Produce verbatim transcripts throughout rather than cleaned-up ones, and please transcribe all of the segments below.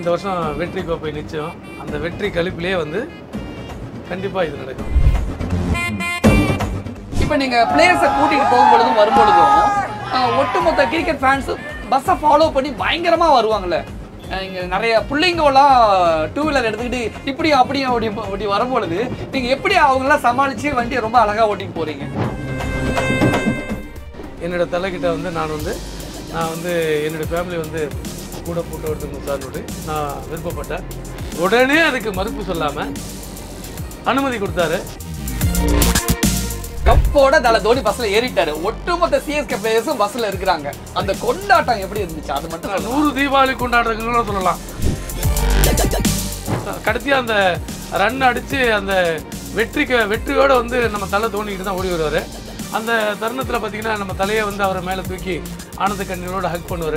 இந்த வருஷம் வெற்றி கோப்பை நிச்சயம். அந்த வெற்றி கழிப்பிலே வந்து கண்டிப்பாக இது நடக்கும். இப்போ நீங்கள் பிளேயர்ஸை கூட்டிகிட்டு போகும்பொழுதும் வரும்பொழுதும் ஒட்டுமொத்த கிரிக்கெட் ஃபேன்ஸு பஸ்ஸை ஃபாலோ பண்ணி பயங்கரமாக வருவாங்கள்ல. இங்கே நிறைய பிள்ளைங்கெல்லாம் டூ வீலர் எடுத்துக்கிட்டு இப்படியும் அப்படியும் அப்படி அப்படி வரும்பொழுது நீங்கள் எப்படி அவங்களாம் சமாளித்து வண்டியை ரொம்ப அழகாக ஓட்டிட்டு போகிறீங்க? என்னோட தலைக்கிட்ட வந்து நான் வந்து நான் வந்து என்னோடய ஃபேமிலி வந்து கூட போட்டு எடுத்துக்கணும் சார்னு நான் விருப்பப்பட்டேன். உடனே அதுக்கு மறுப்பு சொல்லாமல் அனுமதி கொடுத்தாரு. கப்போட தல தோனி பஸ்ல ஏறிட்டாரு. ஒட்டுமொத்த சிஎஸ்கே பிளேயர்ஸும் பஸ்ல இருக்கிறாங்க. அந்த கொண்டாட்டம் எப்படி இருந்துச்சு? அது மட்டும் நூறு தீபாவளி கொண்டாடுறதுன்னு சொல்லலாம். கடைசியா அந்த ரன் அடிச்சு அந்த வெற்றிக்கு வெற்றியோட வந்து நம்ம தலை தோனிக்கிட்டு தான் ஓடி வருவார். அந்த தருணத்தில் பார்த்தீங்கன்னா நம்ம தலையை வந்து அவரை மேலே தூக்கி ஆனந்த கண்ணீரோட ஹக் பண்ணுவார்.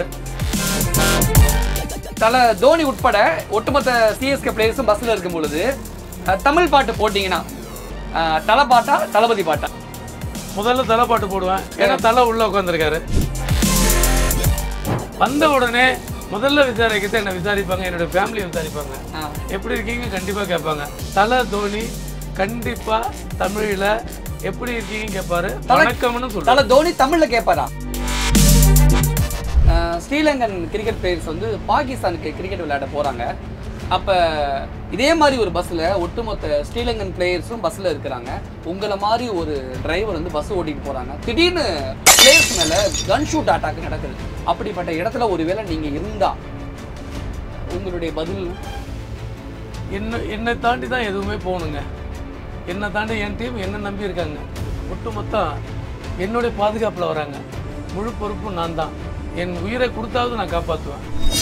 தலை தோனி உட்பட ஒட்டுமொத்த சிஎஸ்கே பிளேயர்ஸும் பஸ்ல இருக்கும் பொழுது தமிழ் பாட்டு போட்டிங்கன்னா தலை பாட்டா தளபதி பாட்டா? முதல்ல தலை பாட்டு போடுவேன். ஏன்னா தலை உள்ள உட்காந்துருக்காரு. வந்த உடனே முதல்ல விசாரிக்கிறது என்ன விசாரிப்பாங்க, என்னோட ஃபேமிலியை விசாரிப்பாங்க. எப்படி இருக்கீங்க கண்டிப்பாக கேட்பாங்க. தலை தோனி கண்டிப்பா தமிழில் எப்படி இருக்கீங்க கேட்பாரு. வணக்கம்னு சொல்லுவாங்க. தலை தோனி தமிழில் கேட்பாரா? ஸ்ரீலங்கன் கிரிக்கெட் பிளேயர்ஸ் வந்து பாகிஸ்தானுக்கு கிரிக்கெட் விளையாட போகிறாங்க. அப்போ இதே மாதிரி ஒரு பஸ்ஸில் ஒட்டுமொத்த ஸ்ரீலங்கன் பிளேயர்ஸும் பஸ்ஸில் இருக்கிறாங்க. உங்களை மாதிரி ஒரு டிரைவர் வந்து பஸ் ஓட்டிகிட்டு போகிறாங்க. திடீர்னு பிளேயர்ஸ் மேலே கன் ஷூட் அட்டாக் நடக்குது. அப்படிப்பட்ட இடத்துல ஒரு வேளை நீங்கள் இருந்தால் உங்களுடைய பதில் என்ன? என்னை தாண்டி தான் எதுவுமே போகணுங்க. என்னை தாண்டி என் டீம் என்ன நம்பி இருக்காங்க. ஒட்டுமொத்தம் என்னுடைய பாதுகாப்பில் வராங்க. முழு பொறுப்பும் நான் தான். என் உயிரை கொடுத்தாவது நான் காப்பாற்றுவேன்.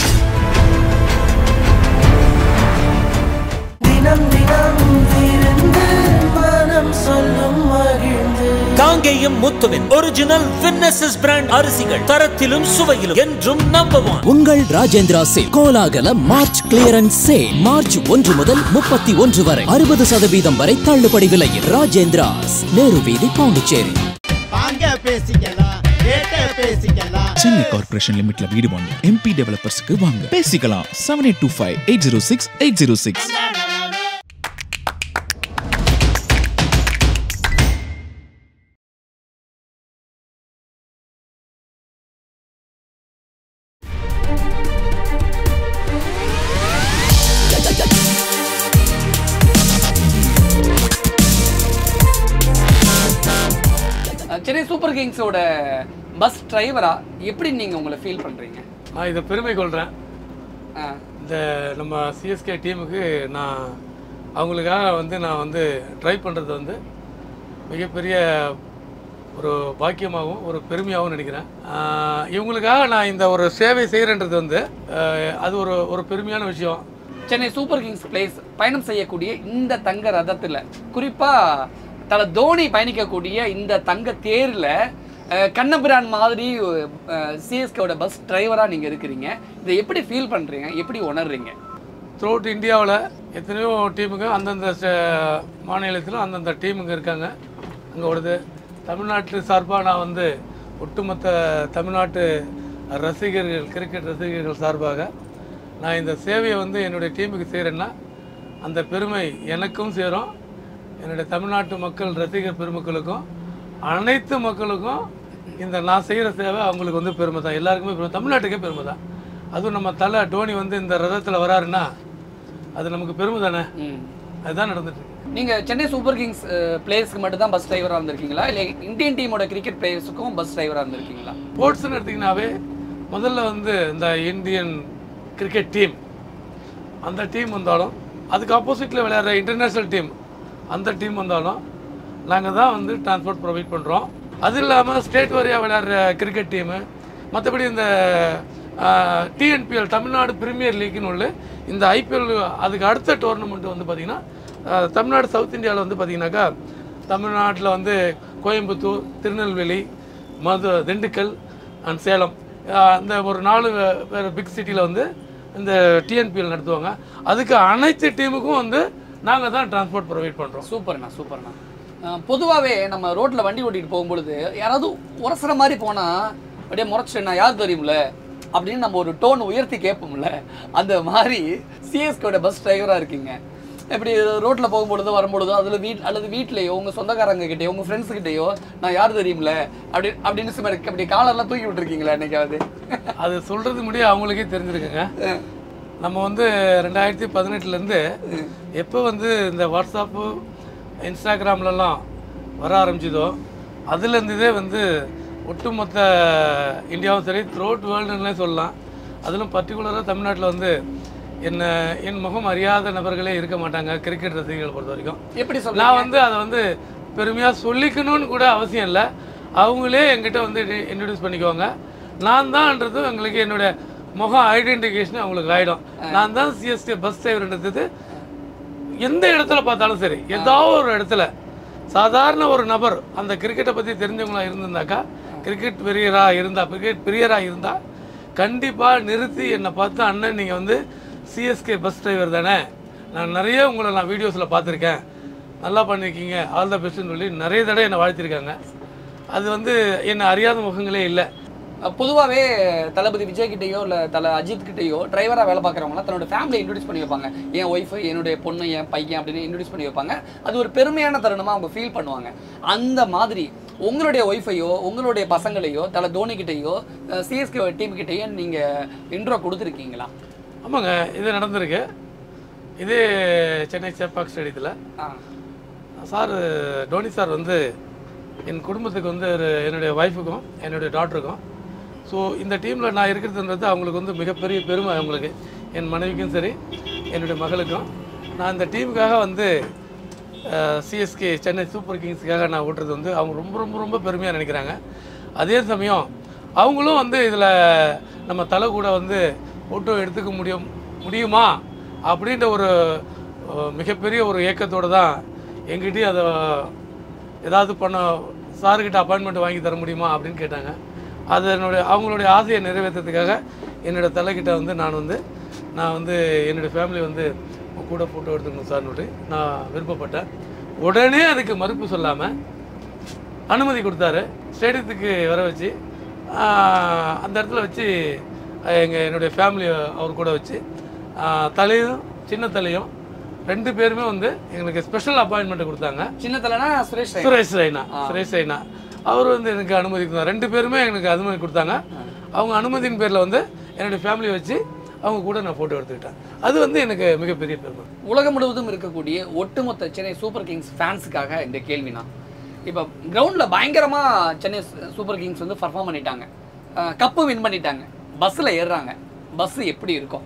காங்கேயம் முத்துவின் ஒரிஜினல் வின்னசஸ் பிராண்ட் அரிசிகள் தரத்திலும் சுவையிலும் என்றும் நம்பர் ஒன். உங்கள் ராஜேந்திரா சேல் கோலாகல மார்ச் கிளியரன்ஸ் சேல் மார்ச் ஒன்று முதல் முப்பத்தி ஒன்று வரை அறுபது சதவீதம் வரை தள்ளுபடி விலையில். ராஜேந்திராஸ், நேரு வீதி, பாண்டிச்சேரி. சென்னை கார்பரேஷன் லிமிட்ல வீடு வாங்க எம்பி டெவலப்பர்ஸ்க்கு வாங்க பேசிக்கலாம். Seven eight two five eight zero six eight zero six. Chennai super கிங்ஸோட பஸ் டிரைவரா எப்படி நீங்கள் உங்களை ஃபீல் பண்ணுறீங்க? நான் இதை பெருமை கொள்கிறேன். இந்த நம்ம சிஎஸ்கே டீமுக்கு நான் அவங்களுக்காக வந்து நான் வந்து ட்ரை பண்ணுறது வந்து மிகப்பெரிய ஒரு பாக்கியமாகவும் ஒரு பெருமையாகவும் நினைக்கிறேன். இவங்களுக்காக நான் இந்த ஒரு சேவை செய்கிறேன்றது வந்து அது ஒரு ஒரு பெருமையான விஷயம். சென்னை சூப்பர் கிங்ஸ் பிளேயர்ஸ் பயணம் செய்யக்கூடிய இந்த தங்க ரதத்தில் குறிப்பாக தலை தோனி பயணிக்கக்கூடிய இந்த தங்க தேரில் கண்ணபிரான் மாதிரி சிஎஸ்கேவோட பஸ் டிரைவராக நீங்கள் இருக்கிறீங்க. இதை எப்படி ஃபீல் பண்ணுறீங்க, எப்படி உணர்றீங்க? த்ரூ அவுட் இந்தியாவில் எத்தனையோ டீமுங்க அந்தந்த மாநிலத்திலும் அந்தந்த டீமுங்க இருக்காங்க. அங்கே ஓடுது. தமிழ்நாட்டு சார்பாக நான் வந்து ஒட்டுமொத்த தமிழ்நாட்டு ரசிகர்கள் கிரிக்கெட் ரசிகர்கள் சார்பாக நான் இந்த சேவையை வந்து என்னுடைய டீமுக்கு செய்கிறேன்னா அந்த பெருமை எனக்கும் சேரும். என்னுடைய தமிழ்நாட்டு மக்கள் ரசிகர் பெருமக்களுக்கும் அனைத்து மக்களுக்கும் இந்த நான் செய்கிற சேவை அவங்களுக்கு வந்து பெருமை தான். எல்லாருக்குமே பெருமை, தமிழ்நாட்டுக்கே பெருமை தான். அதுவும் நம்ம தலை டோனி வந்து இந்த ரதத்தில் வராருன்னா அது நமக்கு பெருமை தானே. அதுதான் நடந்துட்டு. நீங்கள் சென்னை சூப்பர் கிங்ஸ் பிளேயர்ஸ்க்கு மட்டும் தான் பஸ் டிரைவராக இருந்திருக்கீங்களா, இல்லை இந்தியன் டீமோட கிரிக்கெட் பிளேயர்ஸுக்கும் பஸ் டிரைவராக இருந்திருக்கீங்களா? ஸ்போர்ட்ஸ்ன்னு எடுத்திங்கனாவே முதல்ல வந்து இந்த இந்தியன் கிரிக்கெட் டீம் அந்த டீம் வந்தாலும் அதுக்கு ஆப்போசிட்டில் விளையாடுற இன்டர்நேஷ்னல் டீம் அந்த டீம் வந்தாலும் நாங்கள் தான் வந்து டிரான்ஸ்போர்ட் ப்ரொவைட் பண்ணுறோம். அது இல்லாமல் ஸ்டேட் வரையாக விளையாடுற கிரிக்கெட் டீமு, மற்றபடி இந்த டிஎன்பிஎல் தமிழ்நாடு பிரீமியர் லீக்னு உள்ள இந்த ஐபிஎல் அதுக்கு அடுத்த டோர்னமெண்ட் வந்து பார்த்திங்கன்னா தமிழ்நாடு சவுத் இந்தியாவில் வந்து பார்த்திங்கனாக்கா தமிழ்நாட்டில் வந்து கோயம்புத்தூர், திருநெல்வேலி, மது திண்டுக்கல் அண்ட் சேலம் அந்த ஒரு நாலு பிக் சிட்டியில் வந்து இந்த டிஎன்பிஎல் நடத்துவாங்க. அதுக்கு அனைத்து டீமுக்கும் வந்து நாங்கள் தான் டிரான்ஸ்போர்ட் ப்ரொவைட் பண்ணுறோம். சூப்பர்ண்ணா சூப்பர்ண்ணா. பொதுவாகவே நம்ம ரோட்டில் வண்டி ஓட்டிகிட்டு போகும்பொழுது யாராவது உரசுற மாதிரி போனால் அப்படியே முறைச்சிட்டேண்ணா யார் தெரியும்ல அப்படின்னு நம்ம ஒரு டோன் உயர்த்தி கேட்போம்ல, அந்த மாதிரி சிஎஸ்கேவோட பஸ் டிரைவராக இருக்கீங்க. இப்படி ரோட்டில் போகும்பொழுதோ வரும்பொழுதோ அதில் வீட் அல்லது வீட்லேயோ உங்கள் சொந்தக்காரங்க கிட்டேயோ உங்கள் ஃப்ரெண்ட்ஸுக்கிட்டேயோ நான் யார் தெரியுமில்ல அப்படி அப்படின்னு சும்மா அப்படி காலெல்லாம் தூக்கி விட்டுருக்கீங்களா என்னைக்காவது? அது சொல்கிறது முடியும், அவங்களுக்கே தெரிஞ்சிருக்குங்க. நம்ம வந்து ரெண்டாயிரத்தி பதினெட்டுலேருந்து எப்போ வந்து இந்த வாட்ஸ்அப்பு இன்ஸ்டாகிராம்லலாம் வர ஆரம்பிச்சதோ அதுலேருந்ததே வந்து ஒட்டுமொத்த இந்தியாவும் சரி த்ரூ அவுட் வேர்ல்டுன்னே சொல்லலாம். அதிலும் பர்டிகுலராக தமிழ்நாட்டில் வந்து என்ன என் முகம் அறியாத நபர்களே இருக்க மாட்டாங்க கிரிக்கெட் ரசிகர்களை பொறுத்த வரைக்கும். எப்படி சொல்ல நான் வந்து அதை வந்து பெருமையாக சொல்லிக்கணும்னு கூட அவசியம் இல்லை, அவங்களே என்கிட்ட வந்து இன்ட்ரடியூஸ் பண்ணிக்குவாங்க. நான் தான்ன்றது எங்களுக்கு என்னுடைய முகம் ஐடென்டிஃபிகேஷன் அவங்களுக்கு ஆகிடும். நான் தான் சிஎஸ்கே பஸ் டிரைவர்ன்றது எந்த இடத்துல பார்த்தாலும் சரி, ஏதாவது ஒரு இடத்துல சாதாரண ஒரு நபர் அந்த கிரிக்கெட்டை பற்றி தெரிஞ்சவங்களா இருந்திருந்தாக்கா, கிரிக்கெட் பிரியராக இருந்தால் கிரிக்கெட் பிரியராக இருந்தால் கண்டிப்பாக நிறுத்தி என்னை பார்த்து அண்ணன் நீங்கள் வந்து சிஎஸ்கே பஸ் டிரைவர் தானே, நான் நிறைய உங்களை நான் வீடியோஸில் பார்த்துருக்கேன், நல்லா பண்ணியிருக்கீங்க, ஆல் த பெஸ்ட்டுன்னு சொல்லி நிறைய தடவை என்னை வாழ்த்திருக்காங்க. அது வந்து என்னை அறியாத முகங்களே இல்லை. பொதுவாகவே தளபதி விஜய் கிட்டேயோ இல்லை தலை அஜித் கிட்டேயோ டிரைவராக வேலை பார்க்குறவங்களாம் தன்னோட ஃபேமிலியை இன்ட்ரடியூஸ் பண்ணி வைப்பாங்க. என் ஒய்ஃபு, என்னுடைய பொண்ணு, என் பையன் அப்படின்னு இன்ட்ரடியூஸ் பண்ணி வைப்பாங்க. அது ஒரு பெருமையான தருணமாக அவங்க ஃபீல் பண்ணுவாங்க. அந்த மாதிரி உங்களுடைய ஒய்ஃபையோ உங்களுடைய பசங்களையோ தலை தோனி கிட்டேயோ சிஎஸ்கே டீம் கிட்டேயோ நீங்கள் இன்ட்ரோ கொடுத்துருக்கீங்களா? ஆமாங்க, இது நடந்திருக்கு. இதே சென்னை சேப்பாக் ஸ்டேடியத்தில் சார் டோனி சார் வந்து என் குடும்பத்துக்கு வந்து ஒரு என்னுடைய ஒய்ஃபுக்கும் என்னுடைய டாக்டருக்கும் ஸோ இந்த டீமில் நான் இருக்கிறதுன்றது அவங்களுக்கு வந்து மிகப்பெரிய பெருமை. அவங்களுக்கு, என் மனைவிக்கும் சரி என்னுடைய மகளுக்கும், நான் இந்த டீமுக்காக வந்து சிஎஸ்கே சென்னை சூப்பர் கிங்ஸுக்காக நான் ஓட்டுறது வந்து அவங்க ரொம்ப ரொம்ப ரொம்ப பெருமையாக நினைக்கிறாங்க. அதே சமயம் அவங்களும் வந்து இதில் நம்ம தலை கூட வந்து ஃபோட்டோ எடுத்துக்க முடியும் முடியுமா அப்படின்ற ஒரு மிகப்பெரிய ஒரு ஏக்கத்தோடு தான் எங்கிட்டையும் அதை ஏதாவது பண்ண சார்கிட்ட அப்பாயின்மெண்ட் வாங்கி தர முடியுமா அப்படின்னு கேட்டாங்க. அது என்னுடைய அவங்களுடைய ஆசையை நிறைவேற்றுறதுக்காக என்னோடய தலைக்கிட்ட வந்து நான் வந்து நான் வந்து என்னுடைய ஃபேமிலி வந்து கூட ஃபோட்டோ எடுத்துக்கணும் சார்னுட்டு நான் விருப்பப்பட்டேன். உடனே அதுக்கு மறுப்பு சொல்லாமல் அனுமதி கொடுத்தாரு. ஸ்டேடியத்துக்கு வர வச்சு அந்த இடத்துல வச்சு எங்கள் என்னுடைய ஃபேமிலி அவர் கூட வச்சு தலையும் சின்ன தலையும் ரெண்டு பேருமே வந்து எங்களுக்கு ஸ்பெஷல் அப்பாயின்மெண்ட் கொடுத்தாங்க. சின்ன தலைனா சுரேஷ் சுரேஷ் ரெய்னா சுரேஷ் ரெய்னா அவர் வந்து எனக்கு அனுமதி கொடுத்தாங்க. ரெண்டு பேருமே எனக்கு அனுமதி கொடுத்தாங்க. அவங்க அனுமதியின் பேரில் வந்து என்னுடைய ஃபேமிலியை வச்சு அவங்க கூட நான் ஃபோட்டோ எடுத்துக்கிட்டேன். அது வந்து எனக்கு மிகப்பெரிய பெருமை. உலகம் முழுவதும் இருக்கக்கூடிய ஒட்டுமொத்த சென்னை சூப்பர் கிங்ஸ் ஃபேன்ஸுக்காக இந்த கேள்வினா, இப்போ கிரவுண்டில் பயங்கரமாக சென்னை சூப்பர் கிங்ஸ் வந்து பர்ஃபார்ம் பண்ணிட்டாங்க, கப்பு வின் பண்ணிட்டாங்க, பஸ்ஸில் ஏறுறாங்க, பஸ் எப்படி இருக்கும்?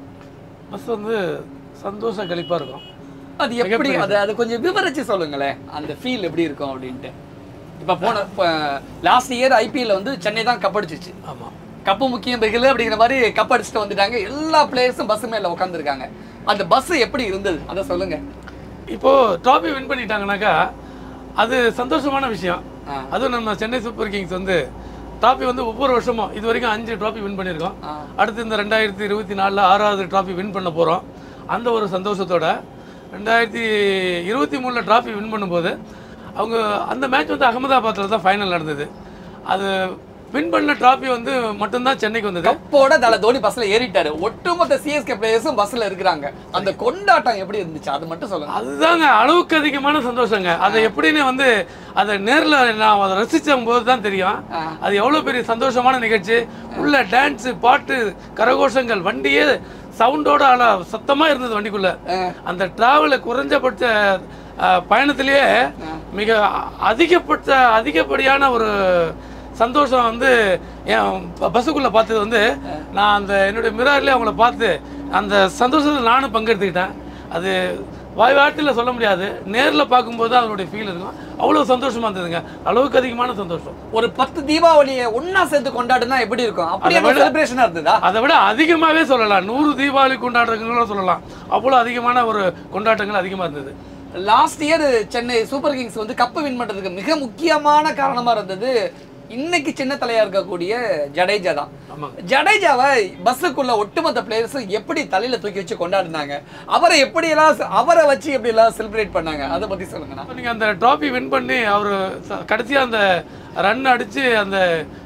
பஸ் வந்து சந்தோஷ கழிப்பாக இருக்கும். அது எப்படி, அது அது கொஞ்சம் விவரிச்சு சொல்லுங்களேன், அந்த ஃபீல் எப்படி இருக்கும் அப்படின்ட்டு. இப்போ போன லாஸ்ட் இயர் ஐபிஎல்ல வந்து சென்னை தான் கப் அடிச்சிச்சு. ஆமாம், கப்பு முக்கியம் பிகில் அப்படிங்கிற மாதிரி கப் அடிச்சுட்டு வந்துட்டாங்க. எல்லா பிளேயர்ஸும் பஸ் மேலே உட்காந்துருக்காங்க. அந்த பஸ் எப்படி இருந்தது அதை சொல்லுங்க. இப்போது ட்ராஃபி வின் பண்ணிட்டாங்கனாக்கா அது சந்தோஷமான விஷயம். அதுவும் நம்ம சென்னை சூப்பர் கிங்ஸ் வந்து ட்ராஃபி வந்து ஒவ்வொரு வருஷமும் இது வரைக்கும் அஞ்சு ட்ராஃபி வின் பண்ணியிருக்கோம். அடுத்து இந்த ரெண்டாயிரத்தி இருபத்தி நாலில் ஆறாவது ட்ராஃபி வின் பண்ண போகிறோம். அந்த ஒரு சந்தோஷத்தோட ரெண்டாயிரத்தி இருபத்தி மூணில் ட்ராஃபி வின் பண்ணும்போது அவங்க அந்த மேட்ச் வந்து அகமதாபாத்தில் தான் ஃபைனல் நடந்தது. அது வின் பண்ண ட்ராஃபி வந்து மட்டும்தான் சென்னைக்கு வந்தது. கப்போட தலை தோனி பஸ்ஸில் ஏறிட்டாரு. ஒட்டுமொத்த சிஎஸ்கே பிளேயர்ஸும் பஸ்ஸில் இருக்கிறாங்க. அந்த கொண்டாட்டம் எப்படி இருந்துச்சு அது மட்டும் சொல்லுங்க. அதுதாங்க அளவுக்கு அதிகமான சந்தோஷங்க. அதை எப்படின்னு வந்து அதை நேரில் நான் அதை ரசித்த போது தான் தெரியும் அது எவ்வளோ பெரிய சந்தோஷமான நிகழ்ச்சி. உள்ள டான்ஸு, பாட்டு, கரகோஷங்கள், வண்டியே சவுண்டோட ஆள சத்தமாக இருந்தது வண்டிக்குள்ள. அந்த டிராவல குறைஞ்சபட்ச பயணத்திலேயே மிக அதிகப்பட்ட அதிகப்படியான ஒரு சந்தோஷம் வந்து என் பஸ்ஸுக்குள்ளே பார்த்தது வந்து நான் அந்த என்னுடைய மிரர்லேயே அவங்கள பார்த்து அந்த சந்தோஷத்தில் நானும் பங்கெடுத்துக்கிட்டேன். அது வாய் வார்த்தையில் சொல்ல முடியாது, நேரில் பார்க்கும்போது தான் அதனுடைய ஃபீல் இருக்கும். அவ்வளோ சந்தோஷமாக இருந்ததுங்க, அளவுக்கு அதிகமான சந்தோஷம். ஒரு பத்து தீபாவளியை ஒன்றா சேர்த்து கொண்டாடுனா எப்படி இருக்கும்? அப்படியே செலிப்ரேஷனாக இருந்ததா? அதை விட அதிகமாகவே சொல்லலாம், நூறு தீபாவளி கொண்டாடுறதுங்களும் சொல்லலாம். அவ்வளோ அதிகமான ஒரு கொண்டாட்டங்கள் அதிகமாக இருந்தது. Last year Chennai super kings வந்து கப்பு வின் பண்ணுறதுக்கு மிக முக்கியமான காரணமாக இருந்தது இன்னைக்கு சின்ன தலையா இருக்கக்கூடிய ஜடேஜா தான். ஜடேஜாவை பஸ்ஸுக்குள்ள ஒட்டுமொத்த பிளேயர்ஸும் எப்படி தலையில தூக்கி வச்சு கொண்டாடினாங்க, அவரை எப்படி எல்லாம் அவரை வச்சு எப்படி எல்லாம் செலிப்ரேட் பண்ணாங்க, அதை பத்தி சொல்லுங்க. நீங்க அந்த ட்ராஃபி வின் பண்ணி அவர் கடைசியா அந்த ரன் அடிச்சு அந்த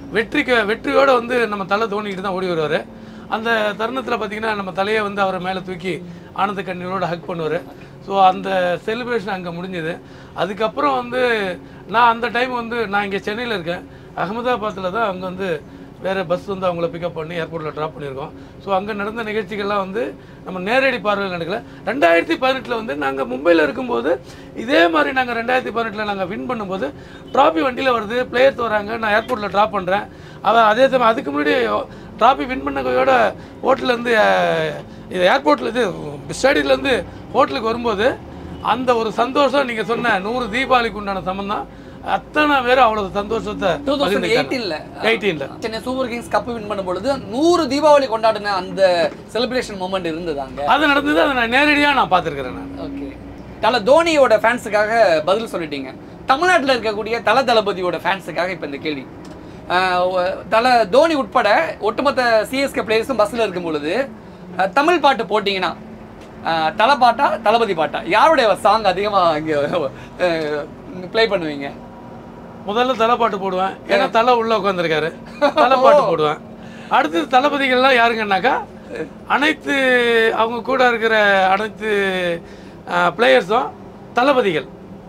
வெற்றிக்கு வெற்றியோடு வந்து நம்ம தலை தோனிக்கிட்டு தான் ஓடி வருவார். அந்த தருணத்தில் பார்த்திங்கன்னா நம்ம தலையை வந்து அவரை மேலே தூக்கி ஆனந்த கண்ணீரோட ஹக் பண்ணுவார். ஸோ அந்த செலிப்ரேஷன் அங்கே முடிஞ்சுது. அதுக்கப்புறம் வந்து நான் அந்த டைம் வந்து நான் இங்கே சென்னையில் இருக்கேன். அகமதாபாத்தில் தான் அங்கே வந்து வேறு பஸ் வந்து அவங்கள பிக்கப் பண்ணி ஏர்போர்ட்டில் ட்ராப் பண்ணியிருக்கோம். ஸோ அங்கே நடந்த நிகழ்ச்சிகள்லாம் வந்து நம்ம நேரடி பார்வையில் நடக்கல. ரெண்டாயிரத்தி பதினெட்டில் வந்து நாங்கள் மும்பையில் இருக்கும்போது இதே மாதிரி நாங்கள் ரெண்டாயிரத்தி பதினெட்டில் நாங்கள் வின் பண்ணும்போது ட்ராஃபி வண்டியில் வருது, பிளேயர்ஸ் வராங்க, நான் ஏர்போர்ட்டில் ட்ராப் பண்ணுறேன். அவள் அதே சமயம் அதுக்கு முன்னாடி ட்ராஃபி வின் பண்ண கையோட ஹோட்டலேருந்து இது ஏர்போர்ட்டில் இது ஸ்டேடியத்துலேருந்து ஹோட்டலுக்கு வரும்போது அந்த ஒரு சந்தோஷம் நீங்கள் சொன்ன நூறு தீபாவளிக்கு உண்டான சம்பந்தம் அத்தனை பேர் அவ்வளவு சந்தோஷத்தை Chennai super kings cup win பண்ணும் பொழுது நூறு தீபாவளி கொண்டாடின அந்த செலிப்ரேஷன் மொமெண்ட் இருந்ததாங்க. அது நடந்தது. அதை நான் நேரடியாக நான் பார்த்துருக்கிறேன். நான் ஓகே, தலை தோனியோட ஃபேன்ஸுக்காக பதில் சொல்லிட்டீங்க. தமிழ்நாட்டில் இருக்கக்கூடிய தலை தளபதியோட ஃபேன்ஸுக்காக இப்போ இந்த கேள்வி. தலை தோனி உட்பட ஒட்டுமொத்த சிஎஸ்கே பிளேயர்ஸும் பஸ்ஸில் இருக்கும் பொழுது தமிழ் பாட்டு போட்டிங்கன்னா தலை பாட்டா தளபதி பாட்டா யாருடைய சாங் அதிகமாக இங்கே ப்ளே பண்ணுவீங்க? முதல்ல தலை பாட்டு போடுவேன், ஏன்னா தலை உள்ள உட்காந்துருக்காரு, தலை பாட்டு போடுவேன். அடுத்தது தளபதிகள்லாம் யாருங்கன்னாக்கா அனைத்து அவங்க கூட இருக்கிற அனைத்து பிளேயர்ஸும் தளபதிகள்.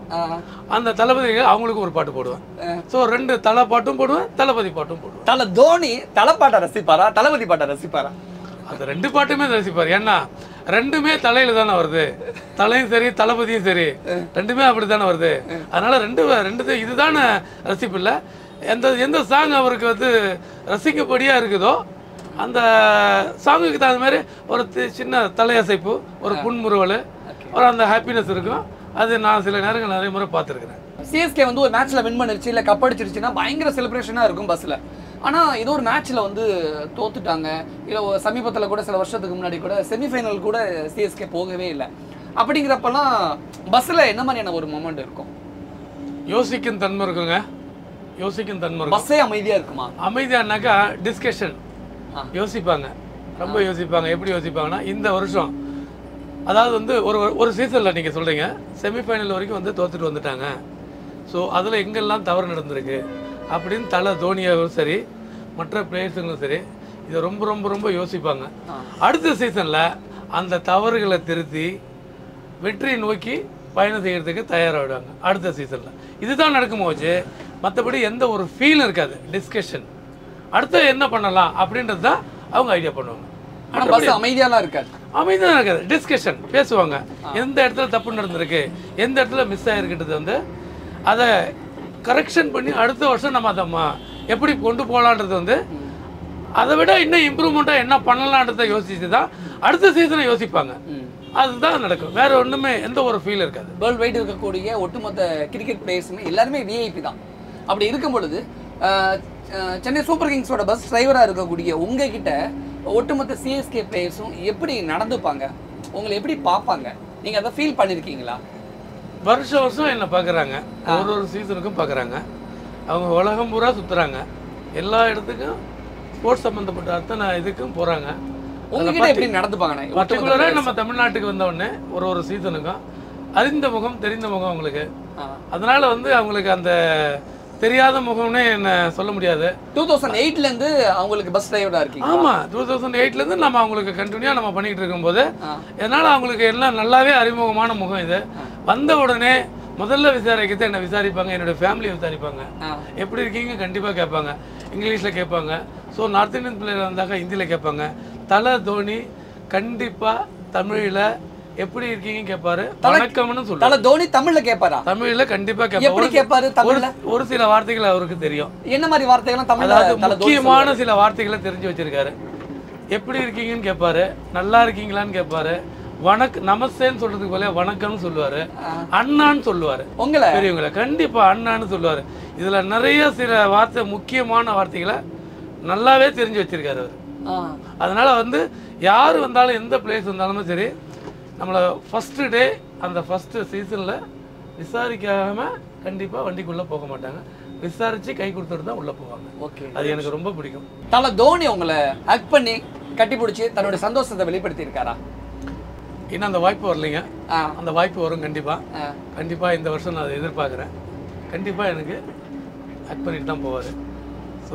அந்த தளபதிகள் அவங்களுக்கு ஒரு பாட்டு போடுவேன். ஸோ ரெண்டு தலை பாட்டும் போடுவேன், தளபதி பாட்டும் போடுவேன். தலை தோனி தலை பாட்டை ரசிப்பாரா தளபதி பாட்டை ரசிப்பாரா? அந்த ரெண்டு பாட்டுமே ரசிப்பார். ஏன்னா ரெண்டுமே தலையில தானே வருது, தலையும் சரி தளபதியும் சரி ரெண்டுமே அப்படி தானே வருது. அதனால ரெண்டு ரெண்டு இதுதானே ரசிப்பு இல்லை. எந்த எந்த சாங் அவருக்கு வந்து ரசிக்கப்படியா இருக்குதோ அந்த சாங்குக்கு தகுந்த மாதிரி ஒரு சின்ன தலையசைப்பு, ஒரு புன்முறுவல், ஒரு அந்த ஹாப்பினஸ் இருக்கும். அது நான் சில நேரங்கள் நிறைய முறை பார்த்துருக்கிறேன். சிஎஸ்கே வந்து ஒரு மேட்ச்ல வின் பண்ணிருச்சு இல்லை கப் அடிச்சிருச்சுன்னா பயங்கர செலிப்ரேஷனாக இருக்கும் பஸ்ஸில். ஆனால் ஏதோ ஒரு மேட்ச்சில் வந்து தோத்துட்டாங்க, இல்லை சமீபத்தில் கூட சில வருஷத்துக்கு முன்னாடி கூட செமிஃபைனல் கூட சிஎஸ்கே போகவே இல்லை. அப்படிங்கிறப்பெல்லாம் பஸ்ஸில் என்ன மாதிரியான ஒரு மொமெண்ட் இருக்கும்? யோசிக்கும் தன்மை இருக்குங்க, யோசிக்கும் தன்மை. பஸ்ஸே அமைதியாக இருக்குமா? அமைதியானாக்கா டிஸ்கஷன் யோசிப்பாங்க, ரொம்ப யோசிப்பாங்க. எப்படி யோசிப்பாங்கன்னா இந்த வருஷம் அதாவது வந்து ஒரு ஒரு சீசனில் நீங்கள் சொல்கிறீங்க செமிஃபைனல் வரைக்கும் வந்து தோத்துட்டு வந்துட்டாங்க. ஸோ அதில் எங்கெல்லாம் தவறு நடந்திருக்கு அப்படின்னு தலை தோனியாவும் சரி மற்ற பிளேயர்ஸுங்களும் சரி இதை ரொம்ப ரொம்ப ரொம்ப யோசிப்பாங்க. அடுத்த சீசனில் அந்த தவறுகளை திருத்தி வெற்றியை நோக்கி பயணம் செய்கிறதுக்கு தயாராகிடுவாங்க அடுத்த சீசனில். இதுதான் நடக்கும் போச்சு. மற்றபடி எந்த ஒரு ஃபீலும் இருக்காது, டிஸ்கஷன் அடுத்து என்ன பண்ணலாம் அப்படின்றது தான் அவங்க ஐடியா பண்ணுவாங்க. அமைதியாலாம் இருக்காது, அமைதியாக இருக்காது, டிஸ்கஷன் பேசுவாங்க. எந்த இடத்துல தப்பு நடந்திருக்கு, எந்த இடத்துல மிஸ் ஆகிருக்குன்றது வந்து அதை கரெக்ஷன் பண்ணி அடுத்த வருஷம் நம்ம அதை எப்படி கொண்டு போகலான்றது வந்து அதை விட இன்னும் இம்ப்ரூவ்மெண்ட்டாக என்ன பண்ணலான்றதை யோசிச்சு தான் அடுத்த சீசனை யோசிப்பாங்க. அதுதான் நடக்கும், வேற ஒன்றுமே எந்த ஒரு ஃபீல் இருக்காது. வேர்ல்டு வைடு இருக்கக்கூடிய ஒட்டுமொத்த கிரிக்கெட் பிளேயர்ஸுமே எல்லாருமே விஐபி தான். அப்படி இருக்கும் பொழுது சென்னை சூப்பர் கிங்ஸோட பஸ் டிரைவராக இருக்கக்கூடிய உங்ககிட்ட ஒட்டுமொத்த சிஎஸ்கே பிளேயர்ஸும் எப்படி நடந்துப்பாங்க, உங்களை எப்படி பார்ப்பாங்க, நீங்கள் அதை ஃபீல் பண்ணியிருக்கீங்களா? வருஷம் வருஷம் என்னை பார்க்குறாங்க, ஒரு ஒரு சீசனுக்கும் பார்க்குறாங்க. அவங்க உலகம் பூரா சுற்றுறாங்க, எல்லா இடத்துக்கும் ஸ்போர்ட்ஸ் சம்மந்தப்பட்ட அத்தனை இதுக்கும் போகிறாங்க. உங்ககிட்ட எப்படி நடந்துப்பாங்க? பர்டிகுலராக நம்ம தமிழ்நாட்டுக்கு வந்தவுடனே ஒரு ஒரு சீசனுக்கும் அறிந்த முகம் தெரிந்த முகம் அவங்களுக்கு. அதனால வந்து அவங்களுக்கு அந்த தெரியாத முகம்னே என்ன சொல்ல முடியாது. டூ தௌசண்ட் எயிட்லேருந்து அவங்களுக்கு பஸ் டிரைவராக இருக்கீங்க? ஆமாம், டூ தௌசண்ட் எயிட்லேருந்து நம்ம அவங்களுக்கு கண்டினியூவாக நம்ம பண்ணிகிட்டு இருக்கும்போது இதனால் அவங்களுக்கு எல்லாம் நல்லாவே அறிமுகமான முகம் இது. வந்த உடனே முதல்ல விசாரிக்கிறது என்னை விசாரிப்பாங்க, என்னுடைய ஃபேமிலியை விசாரிப்பாங்க, எப்படி இருக்கீங்க கண்டிப்பாக கேட்பாங்க, இங்கிலீஷில் கேட்பாங்க. ஸோ நார்த் இந்தியன் பிளேயர் வந்தாக்க ஹிந்தியில் கேட்பாங்க. தலை தோனி கண்டிப்பாக தமிழில் எப்படி இருக்கீங்க கேட்பாரு, வணக்கம்னு சொல்லுவாரு. தலை தோனி தமிழ்ல கேட்பாரா? தமிழ்ல கண்டிப்பா கேட்பாரு. எப்படி கேட்பாரு தமிழ்ல? ஒரு சில வார்த்தைகள் அவருக்கு தெரியும். என்ன மாதிரி வார்த்தைகள் தமிழ்ல? முக்கியமான சில வார்த்தைகளை தெரிஞ்சு வச்சிருக்காரு. எப்படி இருக்கீங்கன்னு கேட்பாரு, நல்லா இருக்கீங்களான்னு கேட்பாரு, வணக்கம் நமஸ்தேன்னு சொல்றதுக்கு போல வணக்கம்னு சொல்லுவாரு, அண்ணான்னு சொல்லுவாரு. உங்களை பெரியவங்களை கண்டிப்பா அண்ணான்னு சொல்லுவாரு. இதுல நிறைய சில வார்த்தை முக்கியமான வார்த்தைகளை நல்லாவே தெரிஞ்சு வச்சிருக்காரு அவர். அதனால வந்து யாரு வந்தாலும் எந்த பிளேஸ் வந்தாலுமே சரி நம்மளை ஃபஸ்ட்டு டே அந்த ஃபஸ்ட்டு சீசனில் விசாரிக்காமல் கண்டிப்பாக வண்டிக்குள்ளே போக மாட்டாங்க. விசாரித்து கை கொடுத்துட்டு தான் உள்ளே போவாங்க. ஓகே, அது எனக்கு ரொம்ப பிடிக்கும். தலை தோனி உங்களை ஹக் பண்ணி கட்டி பிடிச்சி தன்னுடைய சந்தோஷத்தை வெளிப்படுத்தி இருக்காரா? இன்னும் அந்த வாய்ப்பு வரலைங்க, அந்த வாய்ப்பு வரும் கண்டிப்பாக. கண்டிப்பாக இந்த வருஷம் நான் அதை எதிர்பார்க்குறேன். கண்டிப்பாக எனக்கு ஹக் பண்ணிட்டு தான் போவார். ஸோ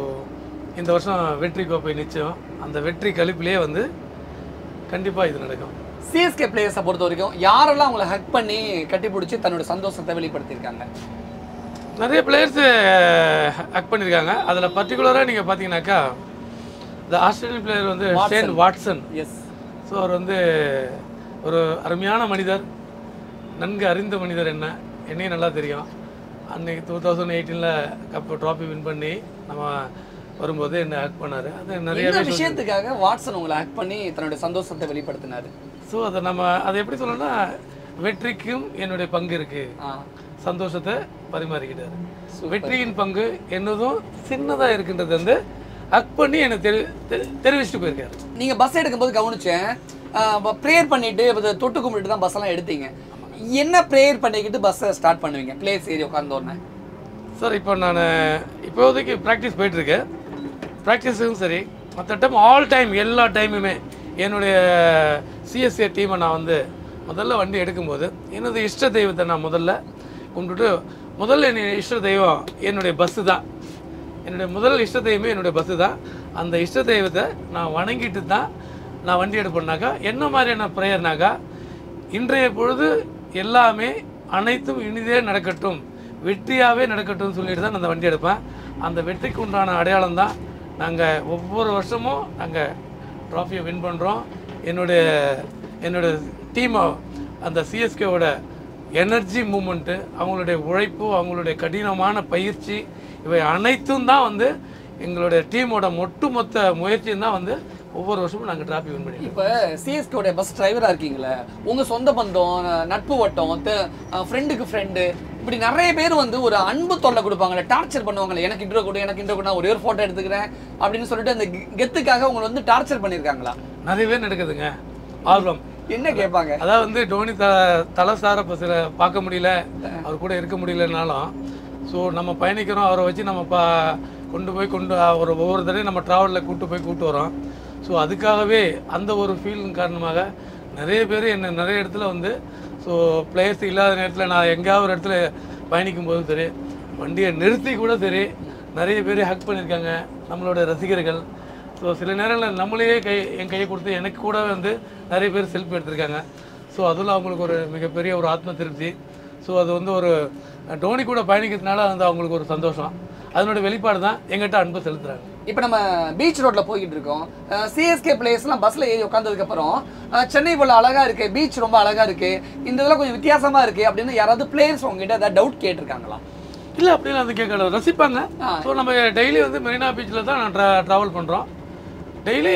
இந்த வருஷம் வெற்றி கோப்பை நிச்சயம். அந்த வெற்றி கழிப்பிலேயே வந்து கண்டிப்பாக இது நடக்கும். சிஎஸ்கே பிளேயர்ஸை பொறுத்த வரைக்கும் யாரெல்லாம் அவங்கள ஹக் பண்ணி கட்டி பிடிச்சி தன்னோட சந்தோஷத்தை வெளிப்படுத்தியிருக்காங்க? நிறைய பிளேயர்ஸு ஹக் பண்ணியிருக்காங்க. அதில் பர்டிகுலராக நீங்கள் பார்த்தீங்கன்னாக்கா இந்த ஆஸ்திரேலியன் பிளேயர் வந்து ஷேன் வாட்சன். எஸ். ஸோ அவர் வந்து ஒரு அருமையான மனிதர், நன்கு அறிந்த மனிதர். என்ன என்னையும் நல்லா தெரியும். அன்றைக்கி டூ தௌசண்ட் எயிட்டீனில் கப் ட்ராஃபி வின் பண்ணி நம்ம வரும்போது என்ன ஹக் பண்ணார். அது நிறைய விஷயத்துக்காக வாட்சன் உங்களை ஹக் பண்ணி தன்னுடைய சந்தோஷத்தை வெளிப்படுத்தினார். ஸோ அதை நம்ம அதை எப்படி சொல்லணும்னா, வெற்றிக்கும் என்னுடைய பங்கு இருக்குது, சந்தோஷத்தை பரிமாறிக்கிட்டார். வெற்றியின் பங்கு என்னதும் சின்னதாக இருக்கின்றது வந்து ஹக் பண்ணி என்னை தெரி தெரிவிச்சுட்டு போயிருக்காரு. நீங்கள் பஸ் எடுக்கும்போது கவனிச்சேன், ப்ரேயர் பண்ணிட்டு தொட்டு கும்பிட்டு தான் பஸ் எல்லாம் எடுத்தீங்க. என்ன ப்ரேயர் பண்ணிக்கிட்டு பஸ்ஸை ஸ்டார்ட் பண்ணுவீங்க பிளேஸ் ஏறி உட்காந்தோடனே? சார் இப்போ நான் இப்போதைக்கு ப்ராக்டிஸ் போயிட்டுருக்கேன். ப்ராக்டிஸும் சரி, மற்ற டைம் ஆல் டைம் எல்லா டைமுமே என்னுடைய சிஎஸ்கே டீமை நான் வந்து முதல்ல வண்டி எடுக்கும்போது எனது இஷ்ட தெய்வத்தை நான் முதல்ல கும்பிட்டுட்டு, முதல்ல என் இஷ்ட தெய்வம் என்னுடைய பஸ்ஸு தான். என்னுடைய முதல் இஷ்ட தெய்வமே என்னுடைய பஸ்ஸு தான். அந்த இஷ்ட தெய்வத்தை நான் வணங்கிட்டு தான் நான் வண்டி எடுப்பேன்னாக்கா என்ன மாதிரியான ப்ரேயர்னாக்கா, இன்றைய பொழுது எல்லாமே அனைத்தும் இனிதே நடக்கட்டும், வெற்றியாகவே நடக்கட்டும்னு சொல்லிட்டு தான் நான் அந்த வண்டி எடுப்பேன். அந்த வெற்றிக்கு உண்டான அடையாளம் தான் நாங்கள் ஒவ்வொரு வருஷமும் நாங்கள் ட்ராஃபியை வின் பண்ணுறோம். என்னுடைய என்னுடைய டீமை அந்த சிஎஸ்கேவோட எனர்ஜி மூமெண்ட்டு, அவங்களுடைய உழைப்பு, அவங்களுடைய கடினமான பயிற்சி, இவை அனைத்தும் தான் வந்து எங்களுடைய டீமோட ஒட்டுமொத்த முயற்சியும் தான் வந்து ஒவ்வொரு வருஷமும் நாங்கள் டிராஃபி வின் பண்ணி. இப்போ சிஎஸ்கேவோட பஸ் டிரைவராக இருக்கீங்களே, உங்கள் சொந்த பந்தம், நட்பு வட்டம், ஃப்ரெண்டுக்கு ஃப்ரெண்டு, இப்படி நிறைய பேர் வந்து ஒரு அன்பு தொல்லை கொடுப்பாங்களே, டார்ச்சர் பண்ணுவாங்களே, எனக்கு இன்ட்ரோ கொடு எனக்கு இன்ட்ரோ கொடு, நான் ஒரே ஒரு ஃபோட்டோ எடுத்துக்கிறேன் அப்படின்னு சொல்லிட்டு அந்த கெத்துக்காக உங்களை வந்து டார்ச்சர் பண்ணியிருக்காங்களா? நிறைய பேர் நடக்குதுங்க. ஆல்பம் என்ன கேட்பாங்க? அதாவது வந்து டோனி த தலை சார பஸ்ஸில் பார்க்க முடியல, அவர் கூட இருக்க முடியலனாலும், ஸோ நம்ம பயணிக்கிறோம், அவரை வச்சு நம்ம பா கொண்டு போய் கொண்டு ஒரு ஒவ்வொரு தடையும் நம்ம ட்ராவலில் கூப்பிட்டு போய் கூப்பிட்டு வரோம். ஸோ அதுக்காகவே அந்த ஒரு ஃபீலின் காரணமாக நிறைய பேர் என்ன நிறைய இடத்துல வந்து, ஸோ பிளேயர்ஸ் இல்லாத நேரத்தில் நான் எங்கேயாவது ஒரு இடத்துல பயணிக்கும் போதும் சரி, வண்டியை நிறுத்தி கூட சரி, நிறைய பேர் ஹக் பண்ணியிருக்காங்க நம்மளோட ரசிகர்கள். ஸோ சில நேரங்களில் நம்மளையே கை என் கையை கொடுத்து எனக்கு கூட வந்து நிறைய பேர் செல்ஃபி எடுத்திருக்காங்க. ஸோ அதில் அவங்களுக்கு ஒரு மிகப்பெரிய ஒரு ஆத்ம திருப்தி. ஸோ அது வந்து ஒரு டோனி கூட பயணிக்கிறதுனால வந்து அவங்களுக்கு ஒரு சந்தோஷம். அதனோட வெளிப்பாடு தான் எங்கிட்ட அன்பு செலுத்துறாங்க. இப்போ நம்ம பீச் ரோட்ல போய்கிட்டு இருக்கோம். சிஎஸ்கே பிளேயர்ஸ்லாம் பஸ்ல ஏறி உட்காந்ததுக்கப்புறம் சென்னை போல அழகா இருக்கு, பீச் ரொம்ப அழகா இருக்கு, இந்த இதெல்லாம் கொஞ்சம் வித்தியாசமா இருக்கு அப்படின்னு யாராவது பிளேயர்ஸ் உங்ககிட்ட ஏதாவது டவுட் கேட்டிருக்காங்களா? இல்லை, அப்படிலாம் வந்து கேட்கல, ரசிப்பாங்க. ஸோ நம்ம டெய்லி வந்து மெரினா பீச்சில் தான் நான் ட்ரா ட்ராவல் பண்ணுறோம். டெய்லி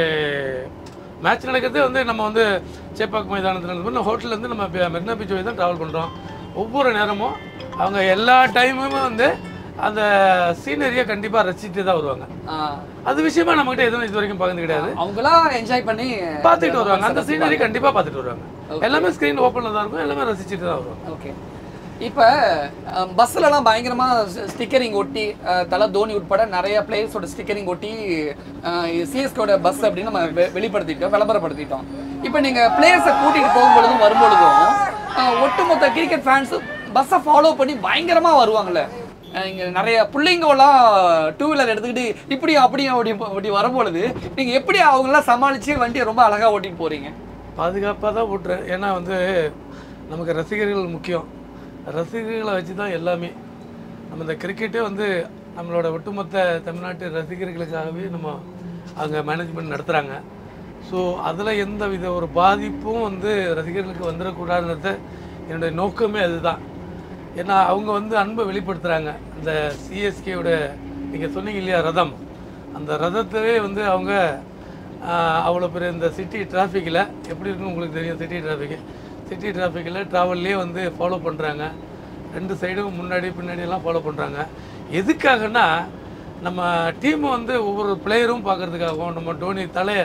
மேட்ச் நடக்கிறதே வந்து நம்ம வந்து சேப்பாக் மைதானத்தில் இருந்து ஹோட்டல்லேருந்து நம்ம மெரினா பீச் போய் தான் ட்ராவல் பண்ணுறோம். ஒவ்வொரு நேரமும் அவங்க எல்லா டைமுமே வந்து அந்த சீனரியை கண்டிப்பாக ரசிச்சுட்டு தான் வருவாங்க. அது விஷயமா நம்மகிட்ட எதுவும் இது வரைக்கும் பகிர்ந்து கிடையாது. அவங்களாம் என்ஜாய் பண்ணி பார்த்துட்டு வருவாங்க. அந்த சீனரி கண்டிப்பாக பார்த்துட்டு வருவாங்க. எல்லாமே ஸ்க்ரீன் ஓப்பனில் தான் இருக்கும், எல்லாமே ரசிச்சுட்டு தான் வருவாங்க. ஓகே. இப்போ பஸ்ஸிலலாம் பயங்கரமாக ஸ்டிக்கரிங் ஒட்டி, தலை தோனி உட்பட நிறைய பிளேயர்ஸோட ஸ்டிக்கரிங் ஒட்டி சிஎஸ்கேவோட பஸ் அப்படின்னு நம்ம வெளிப்படுத்திட்டோம், விளம்பரப்படுத்திட்டோம். இப்போ நீங்கள் பிளேயர்ஸை கூட்டிகிட்டு போகும்பொழுதும் வரும்பொழுதும் ஒட்டுமொத்த கிரிக்கெட் ஃபேன்ஸு பஸ்ஸை ஃபாலோ பண்ணி பயங்கரமாக வருவாங்கள்ல. இங்கே நிறைய பிள்ளைங்கெல்லாம் டூ வீலர் எடுத்துக்கிட்டு இப்படியும் அப்படியும் அப்படி அப்படி வரும்பொழுது நீங்கள் எப்படி அவங்களாம் சமாளித்து வண்டியை ரொம்ப அழகாக ஓட்டிகிட்டு போகிறீங்க? பாதுகாப்பாக தான் ஓட்டுறேன். ஏன்னா வந்து நமக்கு ரசிகர்கள் முக்கியம். ரசிகர்களை வச்சு தான் எல்லாமே. நம்ம இந்த கிரிக்கெட்டே வந்து நம்மளோட ஒட்டுமொத்த தமிழ்நாட்டு ரசிகர்களுக்காகவே நம்ம அங்கே மேனேஜ்மெண்ட் நடத்துகிறாங்க. ஸோ அதில் எந்த வித ஒரு பாதிப்பும் வந்து ரசிகர்களுக்கு வந்துடக்கூடாதுன்றத என்னுடைய நோக்கமே அதுதான். ஏன்னா அவங்க வந்து அன்பை வெளிப்படுத்துகிறாங்க. இந்த சிஎஸ்கேவோட நீங்கள் சொன்னீங்க இல்லையா ரதம், அந்த ரதத்தவே வந்து அவங்க அவ்வளோ பெரிய இந்த சிட்டி டிராஃபிக்கில் எப்படி இருக்குன்னு உங்களுக்கு தெரியும். சிட்டி டிராஃபிக்கு சிட்டி டிராஃபிக்கில் ட்ராவல்லே வந்து ஃபாலோ பண்ணுறாங்க. ரெண்டு சைடும் முன்னாடி பின்னாடியெல்லாம் ஃபாலோ பண்ணுறாங்க. எதுக்காகனா நம்ம டீம் வந்து ஒவ்வொரு பிளேயரும் பார்க்கறதுக்காகவும், நம்ம டோனி தலையை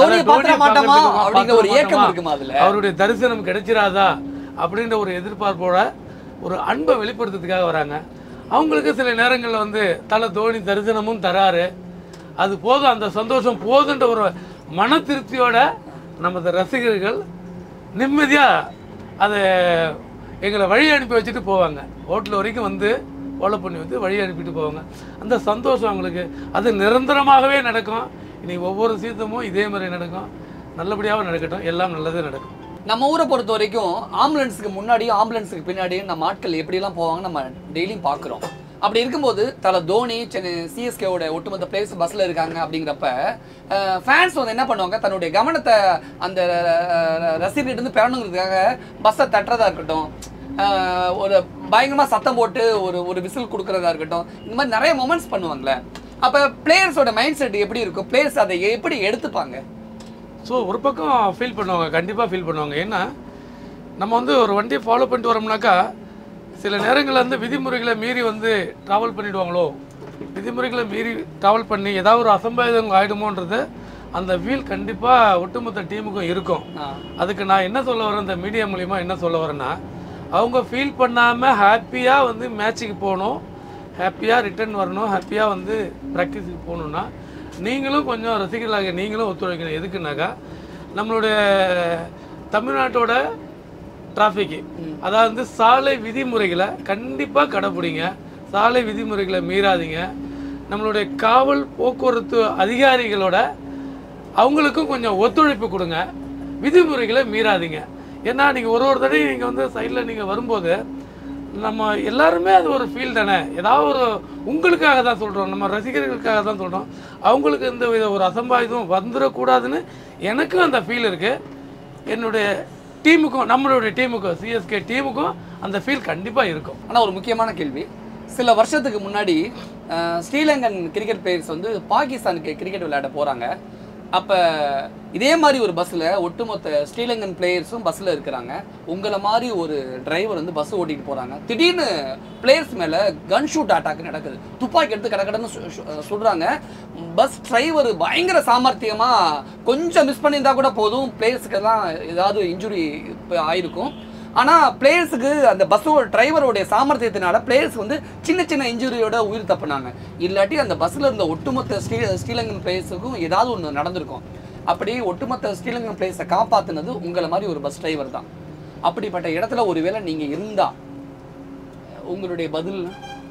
அவருடைய தரிசனம் கிடைச்சிடாதா அப்படின்ற ஒரு எதிர்பார்ப்போட ஒரு அன்பை வெளிப்படுத்துறதுக்காக வராங்க. அவங்களுக்கு சில நேரங்களில் வந்து தலை தோனி தரிசனமும் தராரு, அது போதும், அந்த சந்தோஷம் போதுன்ற ஒரு மன திருப்தியோட நமது ரசிகர்கள் நிம்மதியாக அதை எங்களை வழி அனுப்பி வச்சுட்டு போவாங்க. ஹோட்டல் வரைக்கும் வந்து ஃபாலோ பண்ணி வந்து வழி அனுப்பிட்டு போவாங்க. அந்த சந்தோஷம் அவங்களுக்கு அது நிரந்தரமாகவே நடக்கும். இன்றைக்கி ஒவ்வொரு சீசமும் இதே மாதிரி நடக்கும். நல்லபடியாக நடக்கட்டும். எல்லாம் நல்லதே நடக்கும். நம்ம ஊரை பொறுத்த வரைக்கும் ஆம்புலன்ஸுக்கு முன்னாடியும் ஆம்புலன்ஸுக்கு பின்னாடியும் நம்ம ஆட்கள் எப்படிலாம் போவாங்க நம்ம டெய்லியும் பார்க்குறோம். அப்படி இருக்கும்போது தலை தோனி சென்னை சிஎஸ்கேவோட ஒட்டுமொத்த பிளேயர்ஸ் பஸ்ஸில் இருக்காங்க. அப்படிங்கிறப்ப ஃபேன்ஸ் வந்து என்ன பண்ணுவாங்க, தன்னுடைய கவனத்தை அந்த ரசிகர்கிட்ட பெறணுங்கிறதுக்காக பஸ்ஸை தட்டுறதா இருக்கட்டும், ஒரு பயங்கரமாக சத்தம் போட்டு ஒரு ஒரு விசில் கொடுக்குறதா இருக்கட்டும், இந்த மாதிரி நிறைய மொமெண்ட்ஸ் பண்ணுவாங்களே. அப்போ பிளேயர்ஸோட மைண்ட் செட் எப்படி இருக்கும், பிளேயர்ஸ் அதை எப்படி எடுத்துப்பாங்க? ஸோ ஒரு பக்கம் ஃபீல் பண்ணுவாங்க, கண்டிப்பாக ஃபீல் பண்ணுவாங்க. ஏன்னா நம்ம வந்து ஒரு வண்டியை ஃபாலோ பண்ணிட்டு வரோம்னாக்கா சில நேரங்களில் வந்து விதிமுறைகளை மீறி வந்து ட்ராவல் பண்ணிவிடுவாங்களோ, விதிமுறைகளை மீறி ட்ராவல் பண்ணி ஏதாவது ஒரு அசம்பாவிதம் ஆகிடுமோன்றது அந்த ஃபீல் கண்டிப்பாக ஒட்டுமொத்த டீமுக்கும் இருக்கும். அதுக்கு நான் என்ன சொல்ல வரேன், இந்த மீடியா மூலிமா என்ன சொல்ல வரேன்னா, அவங்க ஃபீல் பண்ணாமல் ஹாப்பியாக வந்து மேட்சுக்கு போகணும், ஹாப்பியாக ரிட்டர்ன் வரணும், ஹாப்பியாக வந்து ப்ராக்டிஸுக்கு போகணுன்னா நீங்களும் கொஞ்சம் ரசிகர்களாக நீங்களும் ஒத்துழைக்கணும். எதுக்குன்னாக்கா நம்மளுடைய தமிழ்நாட்டோட டிராஃபிக்கு, அதாவது வந்து சாலை விதிமுறைகளை கண்டிப்பாக கடைப்பிடிங்க, சாலை விதிமுறைகளை மீறாதீங்க. நம்மளுடைய காவல் போக்குவரத்து அதிகாரிகளோட அவங்களுக்கும் கொஞ்சம் ஒத்துழைப்பு கொடுங்க, விதிமுறைகளை மீறாதீங்க. ஏன்னா நீங்கள் ஒரு ஒரு தடையும் நீங்கள் வந்து சைடில் நீங்கள் வரும்போது நம்ம எல்லாருமே அது ஒரு ஃபீல் தானே, ஏதாவது ஒரு உங்களுக்காக தான் சொல்கிறோம், நம்ம ரசிகர்களுக்காக தான் சொல்கிறோம். அவங்களுக்கு இந்த வித ஒரு அசம்பாவிதம் வந்துடக்கூடாதுன்னு எனக்கும் அந்த ஃபீல் இருக்குது. என்னுடைய டீமுக்கும் நம்மளுடைய டீமுக்கும் சிஎஸ்கே டீமுக்கும் அந்த ஃபீல் கண்டிப்பாக இருக்கும். ஆனால் ஒரு முக்கியமான கேள்வி, சில வருஷத்துக்கு முன்னாடி ஸ்ரீலங்கன் கிரிக்கெட் பிளேயர்ஸ் வந்து பாகிஸ்தானுக்கு கிரிக்கெட் விளையாட போகிறாங்க. அப்போ இதே மாதிரி ஒரு பஸ்ஸில் ஒட்டுமொத்த ஸ்ரீலங்கன் பிளேயர்ஸும் பஸ்ஸில் இருக்கிறாங்க. உங்களை மாதிரி ஒரு டிரைவர் வந்து பஸ் ஓட்டிகிட்டு போகிறாங்க. திடீர்னு பிளேயர்ஸ் மேலே கன் ஷூட் அட்டாக் நடக்குது, துப்பாக்கி எடுத்து கடக்கடன்னு சுடுறாங்க. பஸ் டிரைவர் பயங்கர சாமர்த்தியமாக கொஞ்சம் மிஸ் பண்ணியிருந்தா கூட போதும், பிளேயர்ஸுக்கெல்லாம் ஏதாவது இன்ஜுரி ஆயிருக்கும். ஆனால் பிளேயர்ஸுக்கு அந்த பஸ்ஸோட டிரைவரோடைய சாமர்த்தியத்தினால பிளேயர்ஸ் வந்து சின்ன சின்ன இன்ஜுரியோட உயிர் தப்புனாங்க. இல்லாட்டி அந்த பஸ்ஸில் இருந்த ஒட்டுமொத்த ஸ்ரீ ஸ்ரீலங்கன் பிளேயர்ஸுக்கும் ஏதாவது ஒன்று நடந்திருக்கும். அப்படி ஒட்டுமொத்த ஸ்ரீலங்கன் பிளேயர்ஸை காப்பாற்றினது உங்களை மாதிரி ஒரு பஸ் டிரைவர் தான். அப்படிப்பட்ட இடத்துல ஒருவேளை நீங்கள் இருந்தால் உங்களுடைய பதில்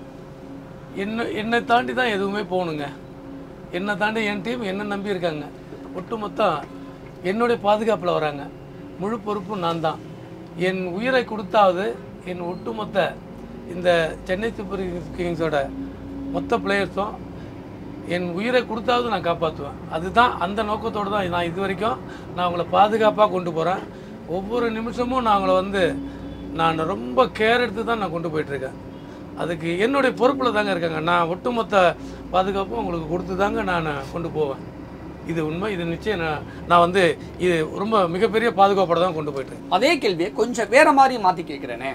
என்ன? என்னை தாண்டி தான் எதுவுமே போகணுங்க. என்னை தாண்டி என் டீம் என்ன நம்பி இருக்காங்க. ஒட்டுமொத்தம் என்னுடைய பாதுகாப்பில் வராங்க. முழு பொறுப்பும் நான் தான். என் உயிரை கொடுத்தாவது என் ஒட்டுமொத்த இந்த சென்னை சூப்பர் கிங்ஸோட மொத்த பிளேயர்ஸும் என் உயிரை கொடுத்தாவது நான் காப்பாற்றுவேன். அதுதான் அந்த நோக்கத்தோடு தான் நான் இது வரைக்கும் நான் அவங்கள பாதுகாப்பாக கொண்டு போகிறேன். ஒவ்வொரு நிமிஷமும் நான் அவங்கள வந்து நான் ரொம்ப கேர் எடுத்து தான் நான் கொண்டு போயிட்டுருக்கேன். அதுக்கு என்னுடைய பொறுப்பில் தாங்க இருக்காங்க. நான் ஒட்டுமொத்த பாதுகாப்பும் உங்களுக்கு கொடுத்து தாங்க நான் கொண்டு போவேன். இது உண்மை, இது நிச்சயம். நான் நான் வந்து இது ரொம்ப மிகப்பெரிய பாதுகாப்போட தான் கொண்டு போயிட்டு. அதே கேள்வியை கொஞ்சம் வேற மாதிரி மாற்றி கேட்குறேனே,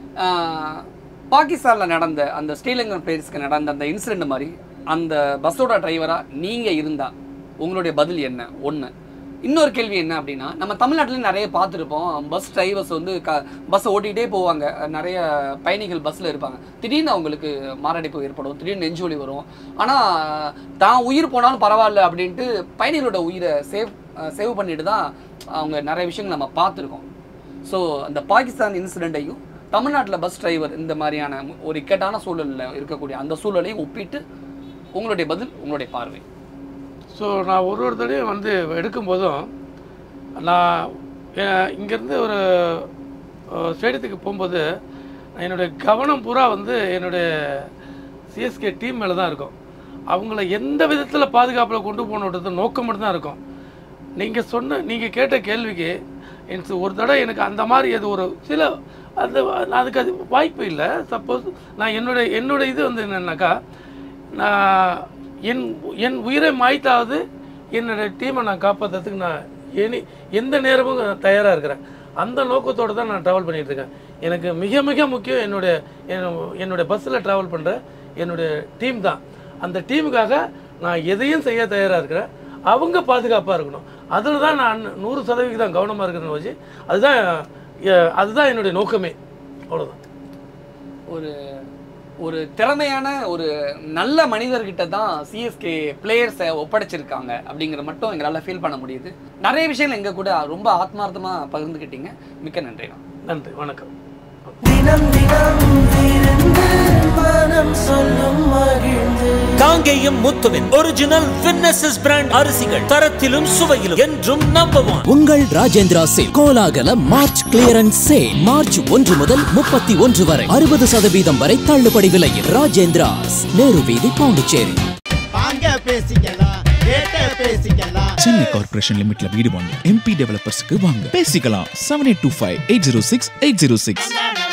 பாகிஸ்தானில் நடந்த அந்த ஸ்ரீலங்கன் பிளேயர்ஸ்க்கு நடந்த அந்த இன்சிடென்ட் மாதிரி அந்த பஸ்ஸோட டிரைவராக நீங்கள் இருந்தால் உங்களுடைய பதில் என்ன? ஒன்று. இன்னொரு கேள்வி என்ன அப்படின்னா, நம்ம தமிழ்நாட்டில் நிறைய பார்த்துருப்போம், பஸ் டிரைவர்ஸ் வந்து க பஸ்ஸை ஓட்டிகிட்டே போவாங்க, நிறைய பயணிகள் பஸ்ஸில் இருப்பாங்க. திடீர்னு அவங்களுக்கு மாரடைப்பு ஏற்படும், திடீர்னு நெஞ்சொலி வரும். ஆனால் தான் உயிர் போனாலும் பரவாயில்ல அப்படின்ட்டு பயணிகளோட உயிரை சேவ் சேவ் பண்ணிட்டு தான் அவங்க நிறைய விஷயங்கள் நம்ம பார்த்துருக்கோம். ஸோ அந்த பாகிஸ்தான் இன்சிடெண்ட்டையும் தமிழ்நாட்டில் பஸ் டிரைவர் இந்த மாதிரியான ஒரு இக்கட்டான சூழலில் இருக்கக்கூடிய அந்த சூழலையும் ஒப்பிட்டு உங்களுடைய பதில், உங்களுடைய பார்வை. ஸோ நான் ஒரு ஒரு தடையும் வந்து எடுக்கும்போதும் நான் இங்கேருந்து ஒரு ஸ்டேடியத்துக்கு போகும்போது என்னுடைய கவனம் பூரா வந்து என்னுடைய சிஎஸ்கே டீம் மேலே தான் இருக்கும். அவங்கள எந்த விதத்தில் பாதுகாப்பில் கொண்டு போகணுன்றது நோக்கம் மட்டும்தான் இருக்கும். நீங்கள் சொன்ன நீங்கள் கேட்ட கேள்விக்கு எனக்கு ஒரு தடவை எனக்கு அந்த மாதிரி அது ஒரு சில அந்த அதுக்கு அது வாய்ப்பு இல்லை. சப்போஸ் நான் என்னுடைய என்னுடைய இது வந்து என்னென்னாக்கா, நான் என் என் உயிரை மாய்த்தாவது என்னுடைய டீமை நான் காப்பாற்றுறதுக்கு நான் எனி எந்த நேரமும் தயாராக இருக்கிறேன். அந்த நோக்கத்தோடு தான் நான் ட்ராவல் பண்ணிகிட்ருக்கேன். எனக்கு மிக மிக முக்கியம் என்னுடைய என்னுடைய பஸ்ஸில் ட்ராவல் பண்ணுற என்னுடைய டீம் தான். அந்த டீமுக்காக நான் எதையும் செய்ய தயாராக இருக்கிறேன். அவங்க பாதுகாப்பாக இருக்கணும். அதில் தான் நான் நூறு சதவீதம் கவனமாக இருக்கிறேன்னு வச்சு அதுதான் அதுதான் என்னுடைய நோக்கமே. அவ்வளோதான். ஒரு ஒரு திறமையான ஒரு நல்ல மனிதர்கிட்ட தான் சிஎஸ்கே பிளேயர்ஸை ஒப்படைச்சிருக்காங்க அப்படிங்கிற மட்டும் எங்களால் ஃபீல் பண்ண முடியுது. நிறைய விஷயங்கள் எங்கள் கூட ரொம்ப ஆத்மார்த்தமாக பகிர்ந்துக்கிட்டீங்க. மிக்க நன்றி. நன்றி, வணக்கம். தினம் தினம் மனம் சொல்லும் மகிழ்ந்து. காங்கேயம் முத்துவின் ஒரிஜினல் வின்னசஸ் பிராண்ட் அரிசிகள் தரத்திலும் சுவையிலும் என்றும் நம்பர் ஒன். உங்கள் ராஜேந்திரா சேல் கோலாகல மார்ச் கிளியரன்ஸ் சேல் மார்ச் ஒன்று முதல் முப்பத்தி ஒன்று வரை அறுபது சதவீதம் வரை தள்ளுபடி விலையில். ராஜேந்திராஸ், நேரு வீதி, பாண்டிச்சேரி. சென்னை கார்பரேஷன் லிமிட்ல வீடு வாங்க எம்பி டெவலப்பர்ஸ்க்கு வாங்க பேசிக்கலாம். Seven eight two five eight zero six eight zero six.